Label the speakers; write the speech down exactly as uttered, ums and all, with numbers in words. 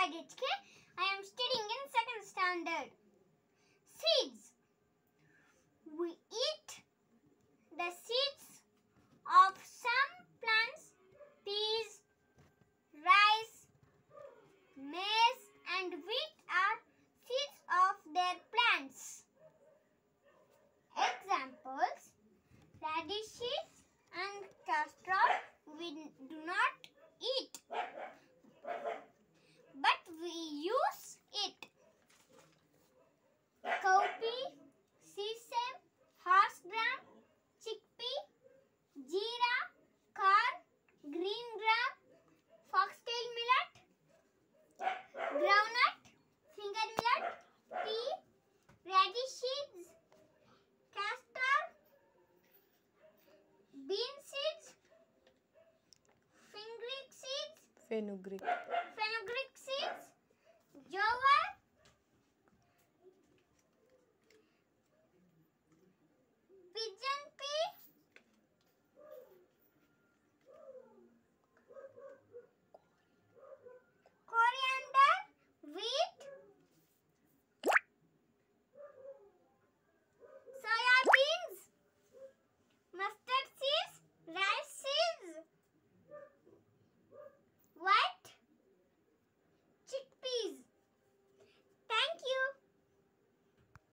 Speaker 1: inside H K. I am studying in second standard. Seeds. We eat the seeds of some plants, peas, rice, maize and wheat are seeds of their plants. Examples: radishes and castor we do not eat, but we use it. Cowpea, sesame, horse gram, chickpea, jeera, corn, green gram, foxtail millet, groundnut, finger millet, pea, radishes, castor, bean seeds, fenugreek seeds,
Speaker 2: Fenugreek.